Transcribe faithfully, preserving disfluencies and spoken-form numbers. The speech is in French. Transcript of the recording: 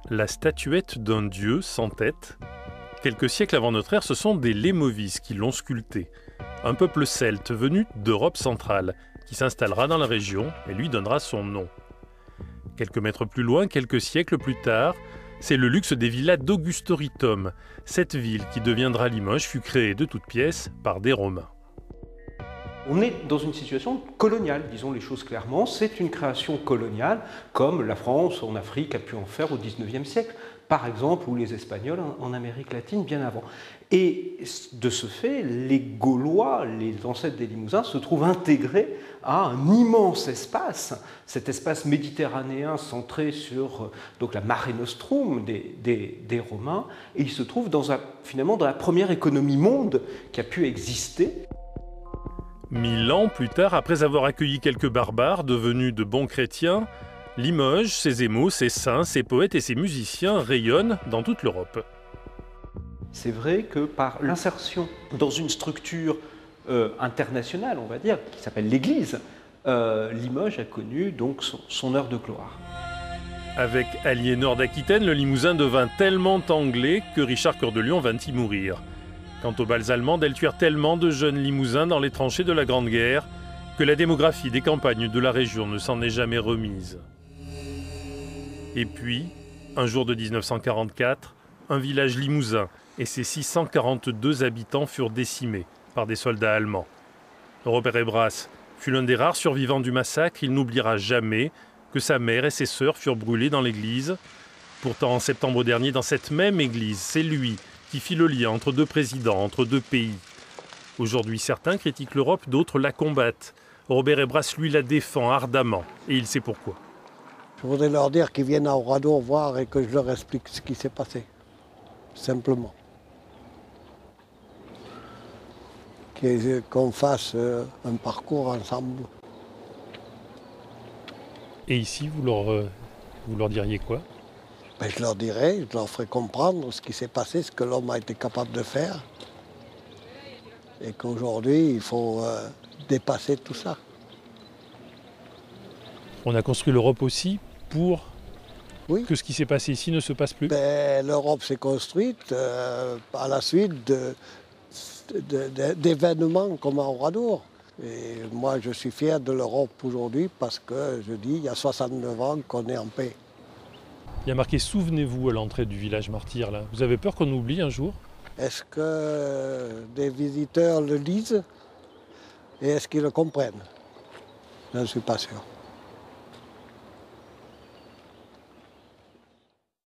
La statuette d'un dieu sans tête. Quelques siècles avant notre ère, ce sont des Lémovis qui l'ont sculpté. Un peuple celte venu d'Europe centrale, qui s'installera dans la région et lui donnera son nom. Quelques mètres plus loin, quelques siècles plus tard, c'est le luxe des villas d'Augustoritum. Cette ville qui deviendra Limoges fut créée de toutes pièces par des Romains. On est dans une situation coloniale, disons les choses clairement. C'est une création coloniale, comme la France en Afrique a pu en faire au dix-neuvième siècle, par exemple, ou les Espagnols en Amérique latine bien avant. Et de ce fait, les Gaulois, les ancêtres des Limousins, se trouvent intégrés à un immense espace, cet espace méditerranéen centré sur donc, la Mare Nostrum des, des, des Romains, et ils se trouvent dans un, finalement dans la première économie monde qui a pu exister. Mille ans plus tard, après avoir accueilli quelques barbares devenus de bons chrétiens, Limoges, ses émaux, ses saints, ses poètes et ses musiciens rayonnent dans toute l'Europe. C'est vrai que par l'insertion dans une structure euh, internationale, on va dire, qui s'appelle l'Église, euh, Limoges a connu donc son, son heure de gloire. Avec Aliénor d'Aquitaine, le Limousin devint tellement anglais que Richard Cœur de Lion vint y mourir. Quant aux balles allemandes, elles tuèrent tellement de jeunes Limousins dans les tranchées de la Grande Guerre que la démographie des campagnes de la région ne s'en est jamais remise. Et puis, un jour de mille neuf cent quarante-quatre, un village limousin et ses six cent quarante-deux habitants furent décimés par des soldats allemands. Robert Ebras fut l'un des rares survivants du massacre. Il n'oubliera jamais que sa mère et ses sœurs furent brûlées dans l'église. Pourtant, en septembre dernier, dans cette même église, c'est lui qui fit le lien entre deux présidents, entre deux pays. Aujourd'hui, certains critiquent l'Europe, d'autres la combattent. Robert Ebras, lui, la défend ardemment, et il sait pourquoi. Je voudrais leur dire qu'ils viennent à Oradour voir et que je leur explique ce qui s'est passé, simplement. Qu'on fasse un parcours ensemble. Et ici, vous leur, vous leur diriez quoi ? Ben, je leur dirais, je leur ferai comprendre ce qui s'est passé, ce que l'homme a été capable de faire. Et qu'aujourd'hui, il faut euh, dépasser tout ça. On a construit l'Europe aussi pour oui. que ce qui s'est passé ici ne se passe plus. Ben, L'Europe s'est construite euh, à la suite de, de, de, d'événements comme à Oradour. Et moi, je suis fier de l'Europe aujourd'hui parce que, je dis, il y a soixante-neuf ans qu'on est en paix. Il y a marqué « Souvenez-vous » à l'entrée du village martyr. Là. Vous avez peur qu'on oublie un jour ? Est-ce que des visiteurs le lisent et est-ce qu'ils le comprennent ? Je ne suis pas sûr.